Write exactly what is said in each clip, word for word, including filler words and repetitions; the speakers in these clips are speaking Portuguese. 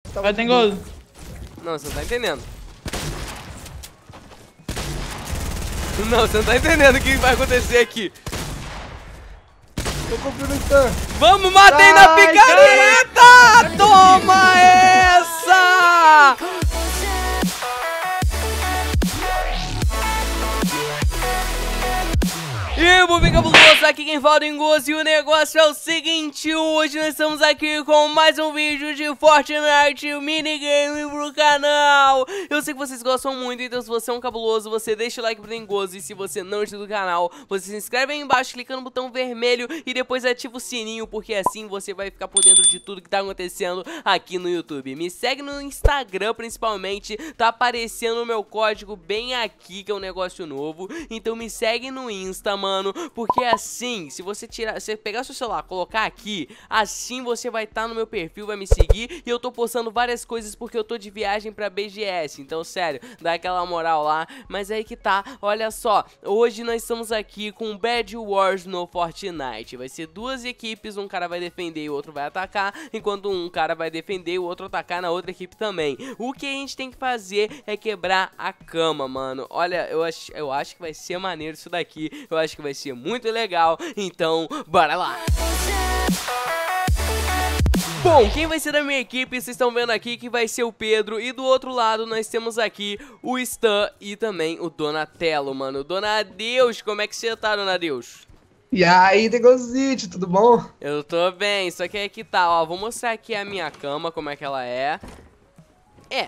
Tá Vai, Dengoso. Não, você não tá entendendo. Não, você não tá entendendo o que vai acontecer aqui. Eu confio no Stan. Vamos, matei na Ai, picareta! Toma essa! E Bubi Cabuloso, aqui quem fala é o Dengoso, e o negócio é o seguinte, hoje nós estamos aqui com mais um vídeo de Fortnite minigame pro canal. Eu sei que vocês gostam muito, então se você é um cabuloso, você deixa o like pro Dengoso, e se você não é inscrito no canal, você se inscreve aí embaixo clicando no botão vermelho e depois ativa o sininho, porque assim você vai ficar por dentro de tudo que tá acontecendo aqui no YouTube. Me segue no Instagram principalmente, tá aparecendo o meu código bem aqui, que é um negócio novo, então me segue no Insta, mano. Mano, porque assim, se você tirar, se pegar seu celular, colocar aqui, assim você vai estar tá no meu perfil, vai me seguir, e eu tô postando várias coisas porque eu tô de viagem pra B G S, então sério, dá aquela moral lá. Mas aí que tá, olha só, hoje nós estamos aqui com Bed Wars no Fortnite. Vai ser duas equipes, um cara vai defender e o outro vai atacar, enquanto um cara vai defender e o outro atacar na outra equipe também. O que a gente tem que fazer é quebrar a cama, mano. Olha, eu acho, eu acho que vai ser maneiro isso daqui, eu acho que vai ser muito legal, então bora lá. Bom, quem vai ser da minha equipe, vocês estão vendo aqui que vai ser o Pedro, e do outro lado nós temos aqui o Stan e também o Donatello, mano. Donadeus, como é que você tá, Donadeus? E aí, Dengozite, tudo bom? Eu tô bem, só que aí que tá, ó, vou mostrar aqui a minha cama, como é que ela é. É,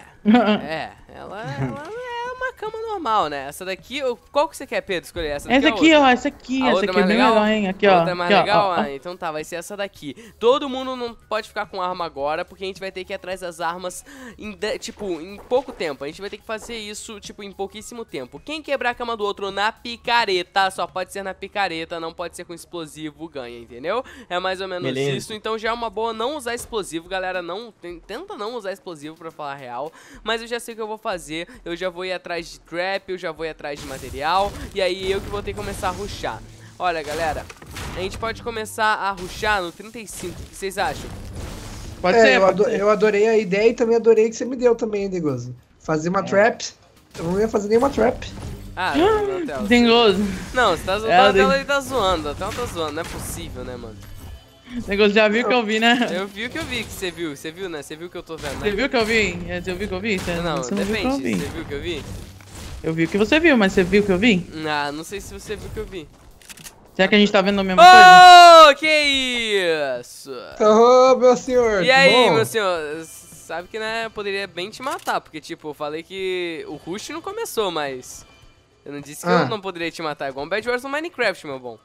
é, ela, ela é uma cama normal, né? Essa daqui, qual que você quer, Pedro, escolher? Essa daqui, Essa aqui, ó, essa aqui, a essa outra aqui é bem legal, hein? Aqui, ó. A outra é mais aqui, legal? Ó, ó, ó. Ah, então tá, vai ser essa daqui. Todo mundo não pode ficar com arma agora, porque a gente vai ter que ir atrás das armas em, de, tipo, em pouco tempo. A gente vai ter que fazer isso, tipo, em pouquíssimo tempo. Quem quebrar a cama do outro na picareta, só pode ser na picareta, não pode ser com explosivo, ganha, entendeu? É mais ou menos Beleza. isso. Então já é uma boa não usar explosivo, galera. Não, tenta não usar explosivo, pra falar a real. Mas eu já sei o que eu vou fazer. Eu já vou ir atrás de trap, eu já vou ir atrás de material, e aí eu que vou ter que começar a rushar. Olha, galera, a gente pode começar a rushar no trinta e cinco, o que vocês acham? Pode É, ser, eu, pode ado ser. eu adorei a ideia e também adorei que você me deu também, Dengoso. Fazer uma É. trap. Eu não ia fazer nenhuma trap. Ah, Donatello. Dengoso. Não, você tá zoando, É, Donatello, Den- ele tá zoando, até tá zoando, não é possível, né, mano? Dengoso já viu que eu vi, né? Eu vi o que eu vi que você viu, você viu, né? Você viu o que eu tô vendo, né? Você viu que eu vi? É, Você viu que eu vi? Você Não, você não viu que eu depende, vi. você viu o que eu vi? Eu vi o que você viu, mas você viu o que eu vi? Ah, não sei se você viu o que eu vi. Será que a gente tá vendo a mesma coisa? Oh, que isso! Ô, meu senhor. E aí, bom? meu senhor, sabe que, né, poderia bem te matar, porque, tipo, eu falei que o rush não começou, mas eu não disse que Ah. eu não poderia te matar, é igual um Bad Wars no Minecraft, meu bom.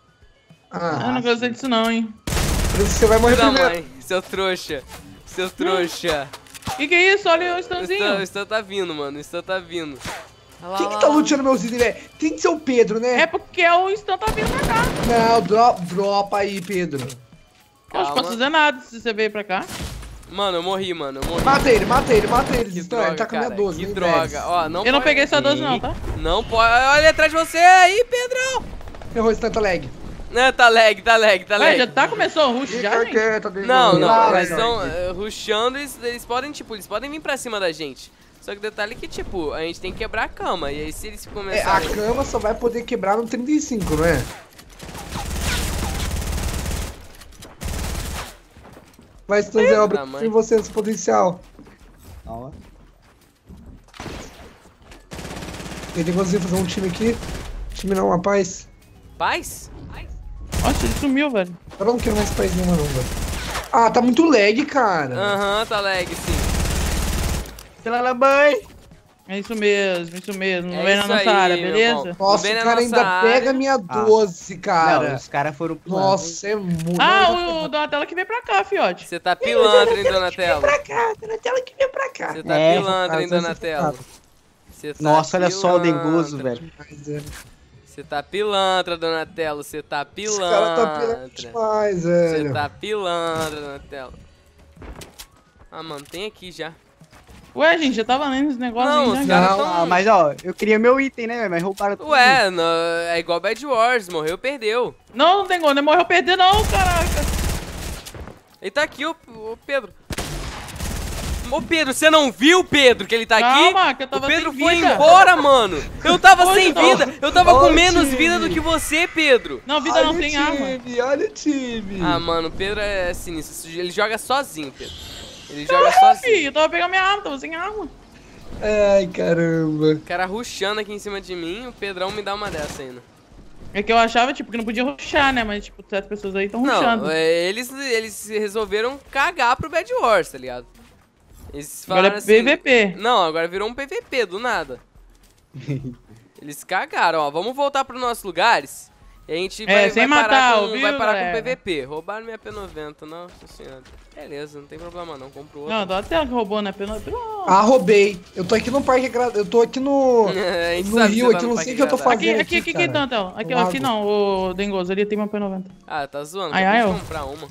Ah, Eu não gostei disso não, hein? por isso que você vai morrer Filho da primeiro. mãe, seu trouxa, seu trouxa. Que que é isso? Olha o O Stanzinho. Stan, o Stan tá vindo, mano, o Stan tá vindo. Olha lá, Quem que lá, tá lá. luteando meus itens, velho? Tem que ser o Pedro, né? É porque o Stan tá vindo pra cá. Não, dro dropa aí, Pedro. Eu não Calma. posso fazer nada se você veio pra cá. Mano, eu morri, mano, eu morri. Mata ele, mata ele, mata ele. Que Stan, droga, ele tá com a minha cara, doze, que nem droga. dez. Ó, não Eu não pode- peguei sua doze não, tá? Não pode, olha atrás de você aí, Pedrão. Errou, Stan, tá lag. Não, tá lag, tá lag, tá Ué, lag. já tá, começou o rush Fica já, gente? quieto, Dengoso. Não, não, Vai, eles vai, estão vai. uh, rushando, eles, eles podem, tipo, eles podem vir pra cima da gente. Só que o detalhe é que, tipo, a gente tem que quebrar a cama. E aí se eles É, a começarem... cama só vai poder quebrar no trinta e cinco, não é? Vai, Stan, Zé, eu tamanho. em você esse potencial. Calma. Ele tem conseguido fazer um time aqui. Time não, uma paz. Paz? Nossa, ele sumiu, velho. Eu não quero mais paz nenhuma, não, velho. Ah, tá muito lag, cara. Aham, tá lag, sim. Pela mãe. É isso mesmo, isso mesmo. Não É vem na isso nossa aí, área, meu beleza? bom. Nossa, Vem o na cara nossa ainda área. pega minha doze, cara. Não, os caras foram pro Nossa, é muito. Ah, Não, o Donatello que veio pra cá, fiote. Você tá pilantra, hein, Donatello? Vem pra cá, Donatello que vem pra cá. Você tá É, pilantra, hein, rapaz, Donatello? Você tá Nossa, olha só o pilantra. Dengoso, velho. Mas, é, Você tá pilantra, Donatello. Você tá esse cara tá pilantra. pirando demais, Você velho. tá pilantra, Donatello. Ah, mano, tem aqui já. Ué, gente, já tava lendo esse negócio Não, aí, os já. caras Não, tão... Ah, mas ó, eu queria meu item, né, mas roubaram tudo. Ué, no- é igual Bad Wars. Morreu, perdeu. Não, não tem gol, não morreu perder não, caraca. Ele tá aqui, o, o Pedro. Ô, Pedro, você não viu, Pedro, que ele tá Calma, aqui? que eu tava O Pedro sem foi vida. embora, mano. Eu tava Onde sem tá? vida. Eu tava com Ô, menos time. vida do que você, Pedro. Não, vida Olha não o tem arma. time, olha o time. Ah, mano, o Pedro é sinistro. Ele joga sozinho, Pedro. Ele joga sozinho. Filho, eu tava pegando minha arma, tava sem arma. Ai, caramba. O cara rushando aqui em cima de mim, o Pedrão me dá uma dessa ainda. É que eu achava, tipo, que não podia rushar, né? Mas, tipo, certas pessoas aí estão rushando. Não, é, eles, eles resolveram cagar pro Bad Wars, tá ligado? Eles Agora falaram é assim... P V P. Não, agora virou um P V P, do nada. Eles cagaram, ó. Vamos voltar pros nossos lugares. E a gente É, vai, sem vai parar, matar, com, ouviu, vai parar com galera? P V P. Roubaram minha P noventa, nossa senhora. Beleza, não tem problema não, compro outro. Não, dá até que roubou, né? Pelo... Pelo... Ah, roubei. Eu tô aqui no Parque Gra... Eu tô aqui no... A gente no sabe que Rio, você tá aqui, no não Parque sei o que eu tô Gradado. fazendo. Aqui, aqui, aqui, aqui, cara. então, então. Aqui, No ó, aqui lago. não, o Dengoso, ali tem uma P noventa. Ah, tá zoando, Ai, acabei ai, de ó. comprar uma.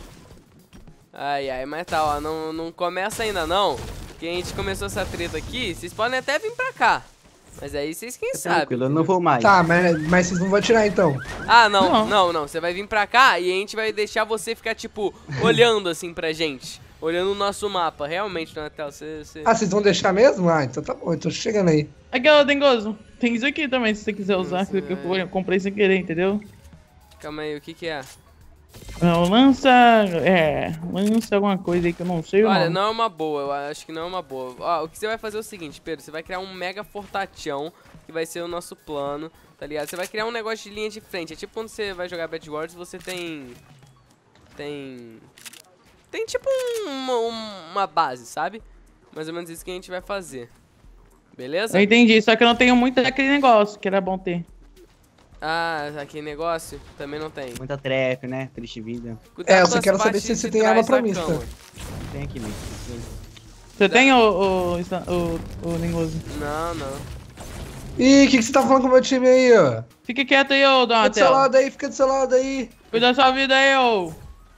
Ai, ai, mas tá, ó, não, não começa ainda não. Porque a gente começou essa treta aqui, vocês podem até vir pra cá. Mas aí vocês quem sabem. Tranquilo, eu não vou mais. Tá, mas, mas vocês não vão atirar então. Ah, não, Não. não, não, você vai vir pra cá e a gente vai deixar você ficar, tipo, olhando assim pra gente. Olhando o nosso mapa, realmente, Natal, você... você... Ah, vocês vão deixar mesmo? Ah, então tá bom, eu tô chegando aí. Aqui, ó, Dengoso. Tem isso aqui também, se você quiser usar. Nossa, que eu, eu comprei sem querer, entendeu? Calma aí, o que que é? Não, lança... É... Lança alguma coisa aí que eu não sei o Olha, nome. não é uma boa, eu acho que não é uma boa. Ó, o que você vai fazer é o seguinte, Pedro, você vai criar um mega fortachão, que vai ser o nosso plano, tá ligado? Você vai criar um negócio de linha de frente, é tipo quando você vai jogar Bad Wars, você tem... Tem... Tem tipo um- uma, uma base, sabe? Mais ou menos isso que a gente vai fazer. Beleza? Eu entendi, só que eu não tenho muito daquele negócio que era bom ter. Ah, aquele negócio também não tem. Muita trap, né? Triste vida. Cuidado É, eu com só as quero saber partes se você de tem trás arma pra da mim, cama. tá? Tem aqui, mano. Você tem o, o, o, o Dengoso? Não, não. Ih, o que, que você tá falando com o meu time aí, ó? Fica quieto aí, ô Fica do seu Donatel. lado aí, fica do seu lado aí. Cuida da sua vida aí, ô.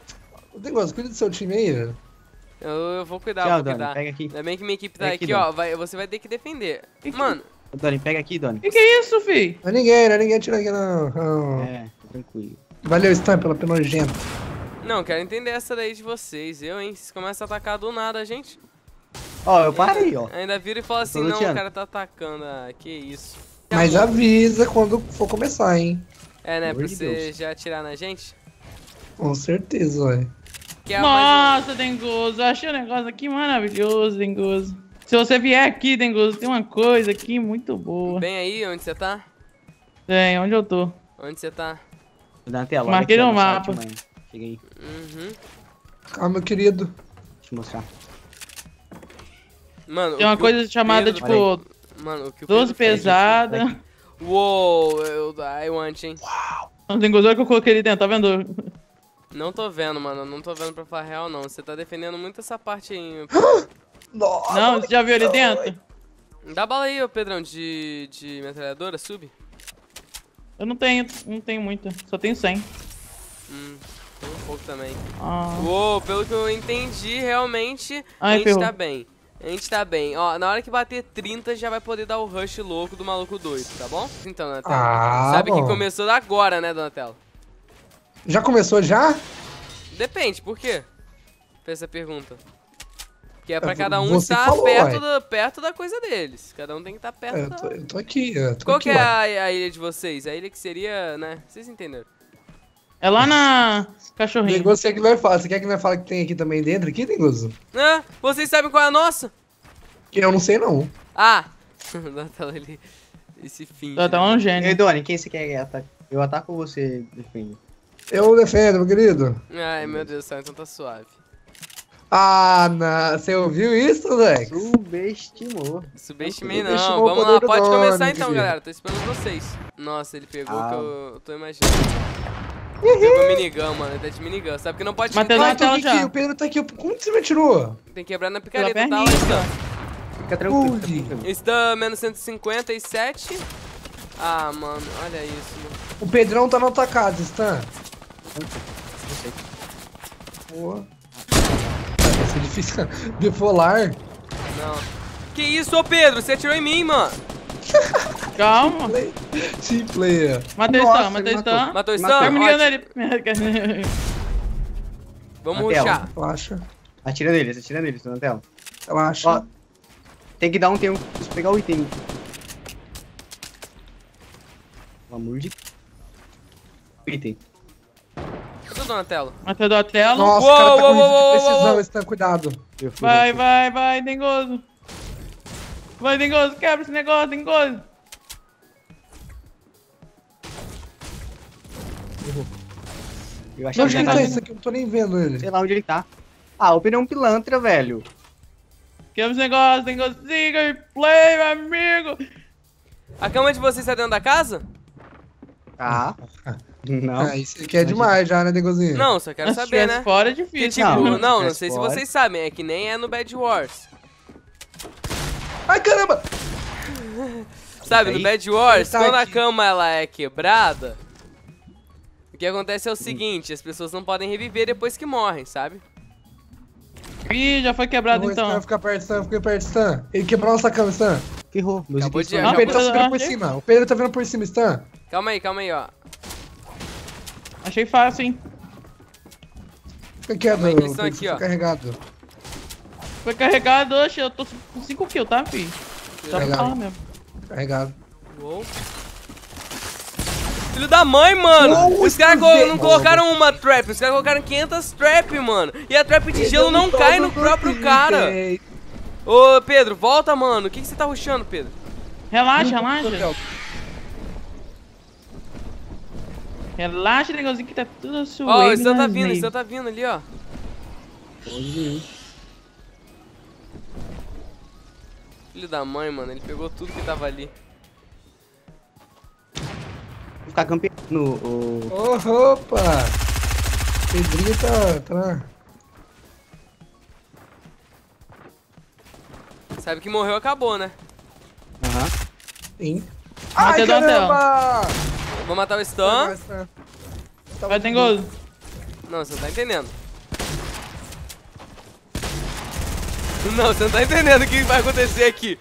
O Dengoso, cuida do seu time aí, ó. Eu, eu vou cuidar, Tchau, vou Doni, cuidar. pega aqui. Ainda bem que minha equipe tá Pega aqui, aqui, ó. Doni. Vai, você vai ter que defender. Que que- Mano, Ô, Doni, pega aqui, Doni. Que que é isso, fi? Não é ninguém, não é ninguém atira aqui, não. não. É, tá tranquilo. Valeu, Stan, pela penogenta. não, quero entender essa daí de vocês. Eu, hein? Vocês começam a atacar do nada, gente. Ó, eu parei, ó. Ainda vira e fala assim, Tô não, o luteando. cara tá atacando. Ah, que isso. Mas avisa quando for começar, hein? É, né? Pelo Pra amor de você Deus. já atirar na gente. Com certeza, ué. Que é a mais... Nossa, Dengoso, eu achei o negócio aqui maravilhoso, Dengoso. Se você vier aqui, Dengoso, tem uma coisa aqui muito boa. Bem aí, onde você tá? Tem, onde eu tô? Onde você tá? Vou dar na tela. Marquei olha no aqui, ó, site, mapa. mano. Cheguei, Uhum. Calma, meu querido. deixa eu mostrar. Mano, Tem o uma que o coisa chamada, Pedro- tipo, Mano, o que o doze Pedro fez- pesada. Uou, eu, I want, hein? Não tem coisa que eu coloquei ali dentro, tá vendo? Não tô vendo, mano. Não tô vendo pra falar real, não. Você tá defendendo muito essa parte aí. Nossa, Não, você já viu ali dentro? Dá bala aí, ô Pedrão, de, de metralhadora, sub. Eu não tenho, não tenho muita, só tenho cem. Hum, tem um pouco também. Ah, Uou, pelo que eu entendi, realmente, a Ai, gente ferrou. tá bem. A gente tá bem. Ó, na hora que bater trinta, já vai poder dar o rush louco do maluco doido, tá bom? Então, Donatello, Ah, sabe bom. que começou agora, né, Donatello? Já começou já? Depende, por quê? Fez essa pergunta. Que é pra É, cada um você estar falou, perto, ué. da, perto da coisa deles. Cada um tem que estar perto É, eu, da... tô, eu tô aqui, eu tô Qual aqui, que é ué. a, a ilha de vocês? A ilha que seria, né? Vocês entenderam? é lá na cachorrinho. Dengoso, você quer que vai falar? Você quer que vai falar que tem aqui também dentro, aqui, Dengoso? Ah, vocês sabem qual é a nossa? Que eu não sei, não. Ah! Donatello, ele... Esse fim. Tá, tá um Ei, gênio. Doni, quem você quer atacar? Eu ataco ou você defende? Eu defendo, meu querido. Ai, meu Deus do céu, então tá suave. Ah, na... você ouviu isso, Lex? Subestimou. Subestimei não. Subestimou o Vamos poder lá, do pode Doni, começar então, querido. galera. Tô esperando vocês. Nossa, ele pegou Ah. que eu, eu tô imaginando. Ele pegou minigun, mano. Ele tá de minigun. Sabe que não pode Mateus, Ah, na então tela o que já. que- o Pedro tá aqui. Como que você me atirou? Tem que quebrar na Pela picareta, tá? perninha, Ó, Fica tranquilo, fica Ui. tranquilo. está menos cento e cinquenta e sete. Ah, mano, olha isso, mano. O Pedrão tá na tua casa, Stan. Eu sei. Boa. Vai ser difícil. Bipolar. Não. Que isso, ô Pedro? Você atirou em mim, mano. Calma. Play. Team player. Matei o Nossa, Stan, matei o ele Stan. Matou o Matou. Stan? Tá me ligando Ótimo. ali. Vamos Na tela. rushar. Faixa. Atira neles, atira neles, tô na tela. Relaxa. Ó, tem que dar um tempo pra pegar o item. Pelo amor de... O item. Tudo, Donatello. Até do tela. Nossa, Uou, o cara tá uou, com uou, rifle de uou, precisão, uou. esse tá, cuidado. Eu fui, Vai, eu fui. vai, vai, Dengoso. Vai, Dengoso, quebra esse negócio, Dengoso. Eu acho Não, que onde ele que tá... tá isso aqui? Eu não tô nem vendo ele. Sei lá onde ele tá. Ah, o pneu é um pilantra, velho. Quebra esse negócio, Dengoso. Siga e play, meu amigo. A cama de vocês tá dentro da casa? Tá. Não. Ah, isso aqui é demais já, né, Negozinho? Não, só quero Se saber, tivesse né? fora é Que difícil. tipo, Não, não, não, mas sei se fora. vocês sabem, é que nem é no Bad Wars. Ai, caramba! Sabe, Aí, no Bad Wars, tá quando a aqui. cama ela é quebrada, o que acontece é o seguinte, as pessoas não podem reviver depois que morrem, sabe? Ih, já foi quebrado Vou então. ficar perto, Stan, fica perto, Stan. Ele quebrou nossa cama, Stan. Ferrou. Meus Acabou itens de- estão- O Pedro tá eu subindo por achei. cima. O Pedro tá vindo por cima, Stan. Calma aí, calma aí, ó. Achei fácil, hein? Fica quieto, Calma aí, que eles Pedro, estão aqui, fica ó. carregado. Foi carregado, oxe, eu tô com cinco kills, tá, fi? Só pra Carregado. falar mesmo. Carregado. Uou. Filho da mãe, mano! Uou, Os caras esse não velho. colocaram uma trap, os caras colocaram quinhentas trap, mano. E a trap de gelo não cai no próprio cara. Ô, Pedro, volta, mano. O que, que você tá rushando, Pedro? Relaxa, relaxa. Relaxa, negocinho, que tá tudo suave. Ó, o Stan tá nas vindo, o meias. Stan tá vindo ali, ó. Filho da mãe, mano, ele pegou tudo que tava ali. Vou ficar campeando o... Ô, opa! Pedrinho tá... tá... Sabe que morreu, acabou, né? Aham. Sim. Matei Ai, do hotel. caramba! Vou matar o Stan. Tá Vai, muito Dengoso. Não, você não tá entendendo. Não, você não tá entendendo o que vai acontecer aqui.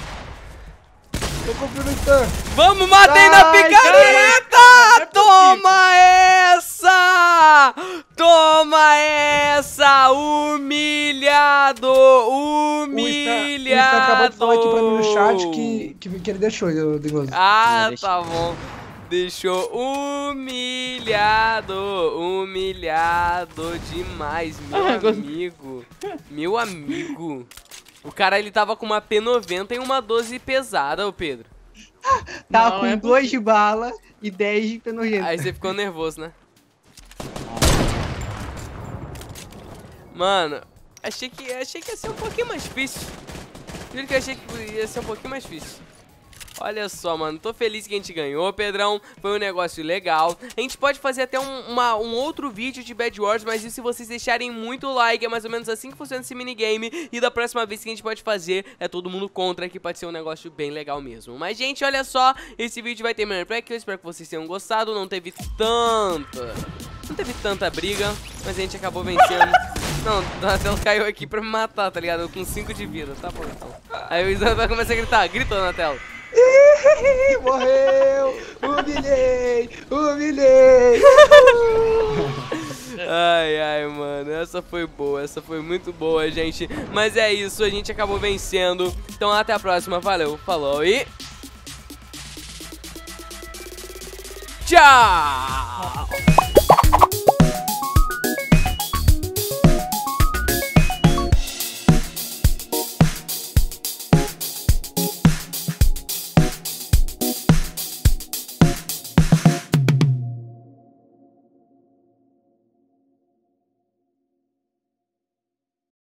Tô confiando no Stan. Vamos, matei na Ai, picareta! cara, não é Toma essa! Toma essa! Humilhado! O Stan, o Humilhado! Stan acabou de falar aqui pra mim no chat que, que, que ele deixou, o Dengoso. Ah, Deixa. tá bom. Deixou humilhado, humilhado demais, meu Ah, gost- amigo. Meu amigo. O cara, ele tava com uma P noventa e uma doze pesada, ô Pedro. Tá Não, com é dois de bala e dez de penogênito. Aí você ficou nervoso, né? Mano, achei que, achei que ia ser um pouquinho mais difícil. Juro que eu achei que ia ser um pouquinho mais difícil. Olha só, mano, tô feliz que a gente ganhou, Pedrão. Foi um negócio legal. A gente pode fazer até um, uma, um outro vídeo de Bad Wars, mas isso se vocês deixarem muito like. É mais ou menos assim que funciona esse minigame. E da próxima vez que a gente pode fazer é todo mundo contra, que pode ser um negócio bem legal mesmo. Mas, gente, olha só, esse vídeo vai terminando por aqui. Eu espero que vocês tenham gostado. Não teve tanta... Não teve tanta briga, mas a gente acabou vencendo. Não, Donatello caiu aqui pra me matar, tá ligado? Eu com cinco de vida, tá bom então. Aí o Isandro vai começar a gritar, grita, Donatello. Morreu! Humilhei! Humilhei! Ai, ai, mano, essa foi boa, essa foi muito boa, gente. Mas é isso, a gente acabou vencendo. Então até a próxima, valeu, falou e... Tchau!